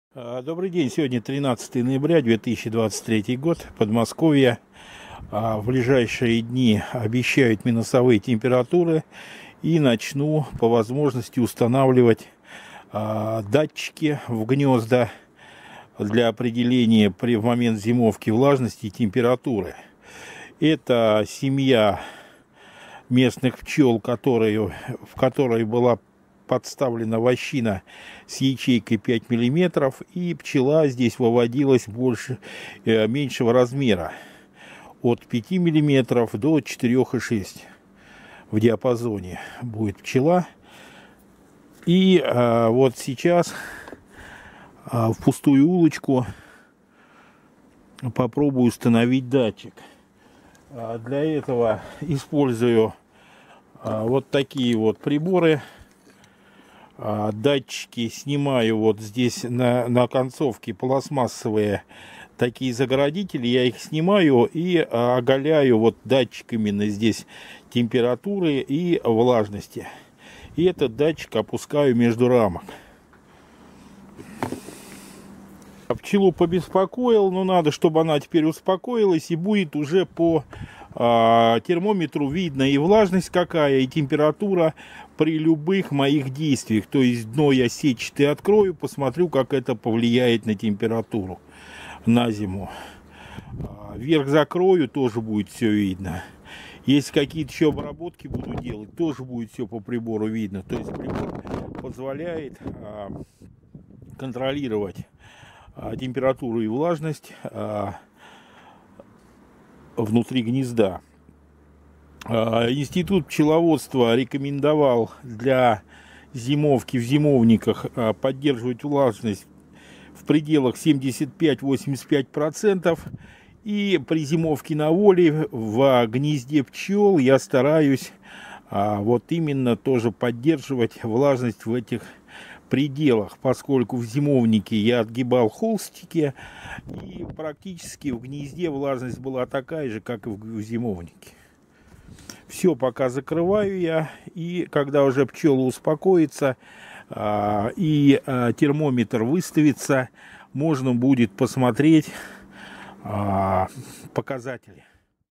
Добрый день, сегодня 13 ноября 2023 год, Подмосковье. В ближайшие дни обещают минусовые температуры, и начну по возможности устанавливать датчики в гнезда для определения в момент зимовки влажности и температуры. Это семья местных пчел, в которой была подставлена вощина с ячейкой 5 мм, и пчела здесь выводилась меньшего размера, от 5 мм до 4,6 в диапазоне будет пчела. И вот сейчас в пустую улочку попробую установить датчик. Для этого использую вот такие вот приборы. Датчики снимаю вот здесь на концовке пластмассовые такие заградители, я их снимаю и оголяю вот датчик именно здесь температуры и влажности. И этот датчик опускаю между рамок. Пчелу побеспокоил, но надо, чтобы она теперь успокоилась, и будет уже по термометру видно и влажность какая, и температура при любых моих действиях. То есть дно я сетчатый открою, посмотрю, как это повлияет на температуру на зиму. Верх закрою, тоже будет все видно. Если какие-то еще обработки буду делать, тоже будет все по прибору видно. То есть прибор позволяет контролировать температуру и влажность внутри гнезда. Институт пчеловодства рекомендовал для зимовки в зимовниках поддерживать влажность в пределах 75-85%. И при зимовке на воле в гнезде пчел я стараюсь вот именно тоже поддерживать влажность в этих пределах, поскольку в зимовнике я отгибал холстики, и практически в гнезде влажность была такая же, как и в зимовнике. Все пока закрываю я, и когда уже пчела успокоится и термометр выставится, можно будет посмотреть показатели.